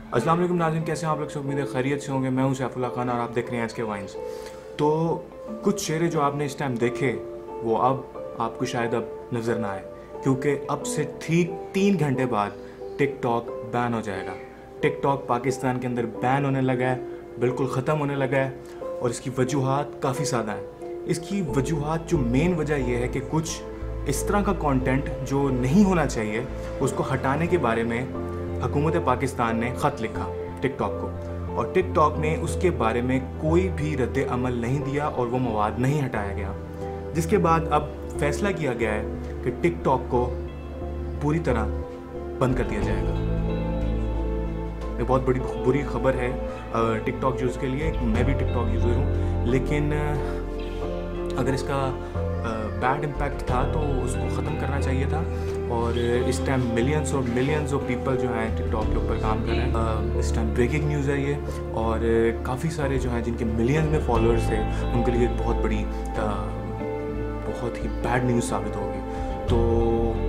अस्सलाम वालेकुम नाज़रीन, कैसे हैं आप लोग? सब उम्मीद है खैरियत से होंगे। मैं हूं सैफुल्लाह खान और आप देख रहे हैं एचके वाइन्स। तो कुछ चेहरे जो आपने इस टाइम देखे वो अब आपको शायद अब नज़र ना आए, क्योंकि अब से ठीक 3 घंटे बाद टिकटॉक बैन हो जाएगा। टिकटॉक पाकिस्तान के अंदर बैन होने लगा है, बिल्कुल ख़त्म होने लगा है। और इसकी वजूहात काफ़ी ज़्यादा हैं। इसकी वजूहात जो मेन वजह यह है कि कुछ इस तरह का कंटेंट जो नहीं होना चाहिए उसको हटाने के बारे में हुकूमत पाकिस्तान ने ख़त लिखा टिकटॉक को, और टिकटॉक ने उसके बारे में कोई भी रद्द अमल नहीं दिया और वो मवाद नहीं हटाया गया। जिसके बाद अब फैसला किया गया है कि टिकटॉक को पूरी तरह बंद कर दिया जाएगा। ये बहुत बड़ी बुरी खबर है टिकटॉक यूज़ के लिए। मैं भी टिकटॉक यूज़र हूँ, लेकिन अगर इसका बैड इम्पैक्ट था तो उसको ख़त्म करना चाहिए था। और इस टाइम मिलियंस ऑफ पीपल जो हैं टिकटॉक के ऊपर काम कर रहे हैं। इस टाइम ब्रेकिंग न्यूज़ है ये, और काफ़ी सारे जो हैं जिनके मिलियंस में फॉलोअर्स थे उनके लिए एक बहुत बड़ी बहुत ही बैड न्यूज़ साबित होगी। तो